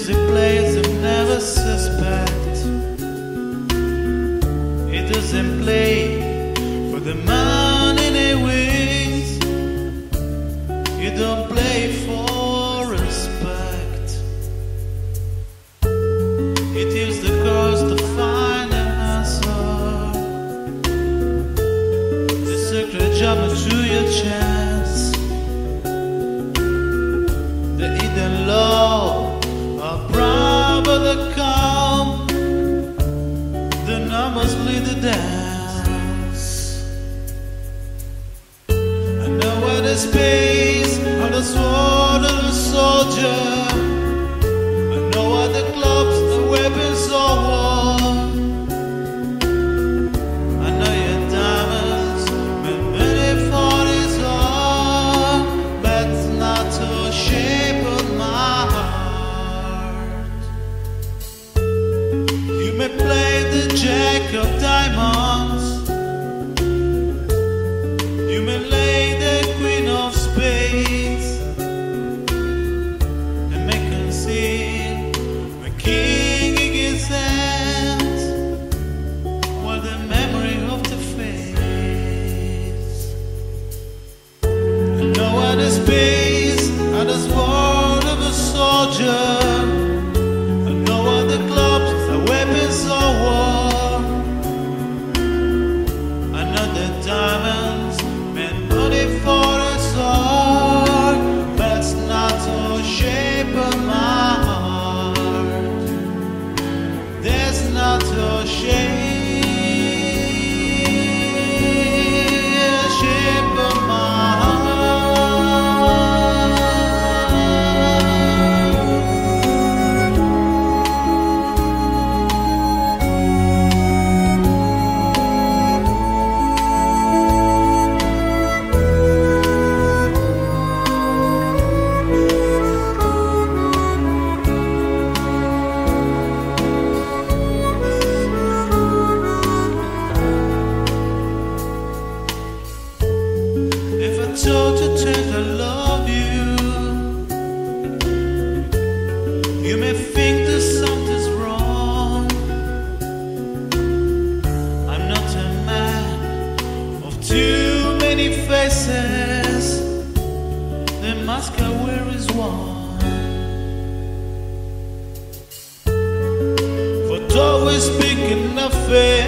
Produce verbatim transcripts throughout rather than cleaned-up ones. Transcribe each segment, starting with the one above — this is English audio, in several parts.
is a place I never suspect. It doesn't play for the man in a wings. You don't play for respect. It is the cost to find an answer. The secret jump to your chance. The hidden law of brother that come. The numbers lead the dance. I know where the space of the sword of the soldier. I know what the clubs, the weapons of war. I know your diamonds, but many fought is all. But not to shape of my heart. You may play the jack of diamonds. You may lay the queen of spades. And make concede the king in his hands, while the memory of the face. I know what the space and the sword of a soldier. I know what the clubs, the weapons of war. I know the diamonds meant money for us all. That's not the shape of my heart. That's not the shape, shape of my told you that I love you. You may think that something's wrong. I'm not a man of too many faces. The mask I wear is one. For always speaking nothing.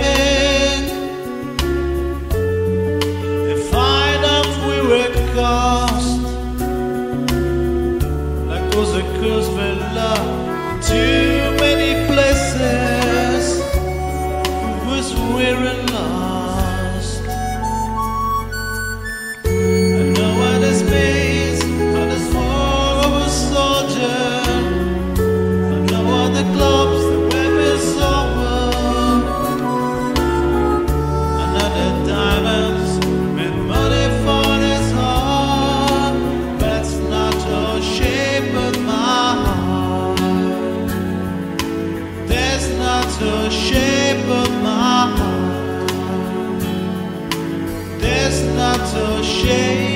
Cost like was a curse for love. Too many places was we're lost. I know what the space on the sword of a soldier. I know what the clubs, the weapons of war. I know the diamonds meant money for this heart. The shape of my heart. There's not a shape.